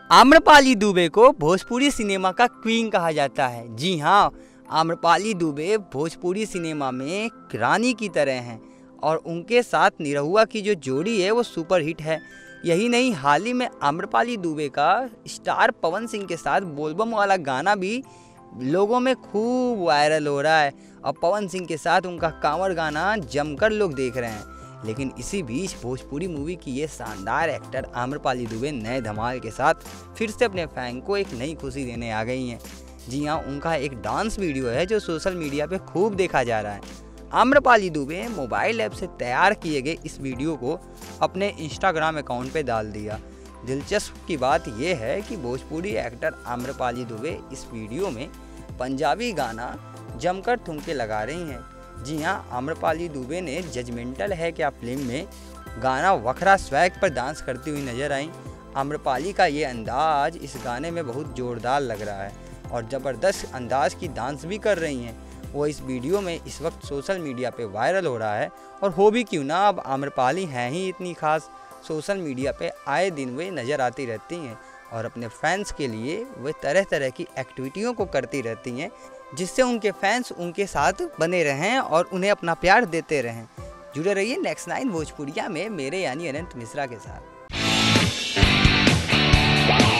आम्रपाली दुबे को भोजपुरी सिनेमा का क्वीन कहा जाता है। जी हाँ, आम्रपाली दुबे भोजपुरी सिनेमा में रानी की तरह हैं और उनके साथ निरहुआ की जो जोड़ी है वो सुपर हिट है। यही नहीं, हाल ही में आम्रपाली दुबे का स्टार पवन सिंह के साथ बोलबम वाला गाना भी लोगों में खूब वायरल हो रहा है और पवन सिंह के साथ उनका कांवड़ गाना जमकर लोग देख रहे हैं। लेकिन इसी बीच भोजपुरी मूवी की ये शानदार एक्टर आम्रपाली दुबे नए धमाल के साथ फिर से अपने फैन को एक नई खुशी देने आ गई हैं। जी हाँ, उनका एक डांस वीडियो है जो सोशल मीडिया पे खूब देखा जा रहा है। आम्रपाली दुबे मोबाइल ऐप से तैयार किए गए इस वीडियो को अपने इंस्टाग्राम अकाउंट पे डाल दिया। दिलचस्प की बात यह है कि भोजपुरी एक्टर आम्रपाली दुबे इस वीडियो में पंजाबी गाना जमकर ठुमके लगा रही हैं। जी हाँ, आम्रपाली दुबे ने जजमेंटल है क्या फिल्म में गाना वखरा स्वैग पर डांस करती हुई नजर आई। आम्रपाली का ये अंदाज इस गाने में बहुत जोरदार लग रहा है और ज़बरदस्त अंदाज की डांस भी कर रही हैं। वो इस वीडियो में इस वक्त सोशल मीडिया पे वायरल हो रहा है और हो भी क्यों ना, अब आम्रपाली हैं ही इतनी खास। सोशल मीडिया पे आए दिन वे नज़र आती रहती हैं और अपने फैंस के लिए वे तरह तरह की एक्टिविटियों को करती रहती हैं जिससे उनके फैंस उनके साथ बने रहें और उन्हें अपना प्यार देते रहें। जुड़े रहिए नेक्स्ट 9 भोजपुरिया में मेरे यानी अनंत मिश्रा के साथ।